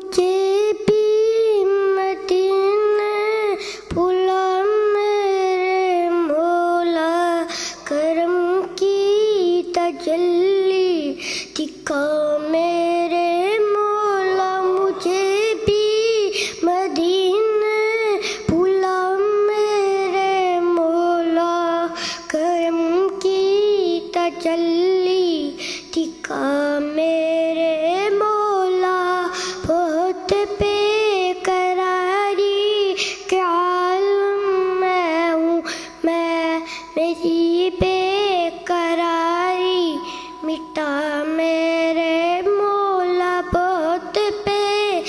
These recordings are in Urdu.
مجھے بھی مدینے بلا میرے مولا، کرم کی تجلی دکھا میرے مولا، مجھے بھی مدینے بلا میرے مولا، کرم کی تجلی دکھا میرے مولا، بہت بے قراری کے عالم میں ہوں میں، میری بے قراری مٹا میرے مولا، بہت بے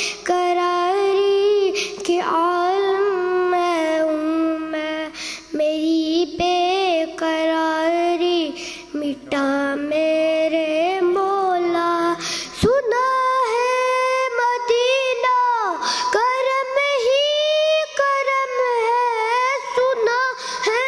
قراری کے عالم میں ہوں میں، میری بے قراری مٹا میرے مولا، سنا ہے مدینہ کرم ہی کرم ہے، سنا ہے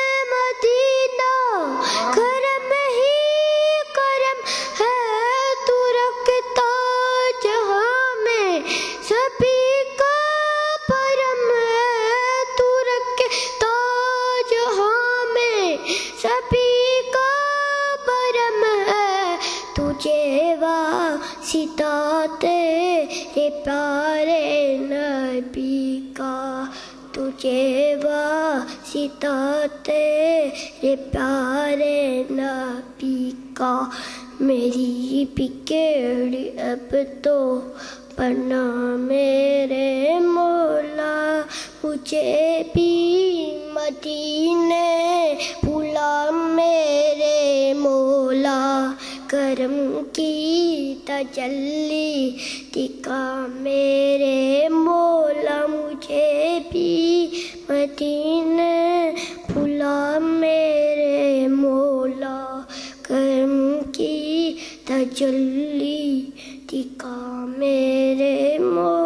مدینہ کرم ہی کرم ہے، تو رکھتا جہاں میں سبھی کا پرم ہے، تو رکھتا جہاں میں سبھی کا پرم ہے، تجھے واسطہ تیرے پیارے نبی کا، تجھے واسطہ تیرے پیارے نبی کا، میری بگڑی اب تو بنا میرے مولا، مجھے بھی مدینے بلا میرے مولا، کرم کی تجلی دکھا میرے مولا، مجھے بھی مدینے بلا میرے مولا، کرم کی تجلی دکھا میرے مولا۔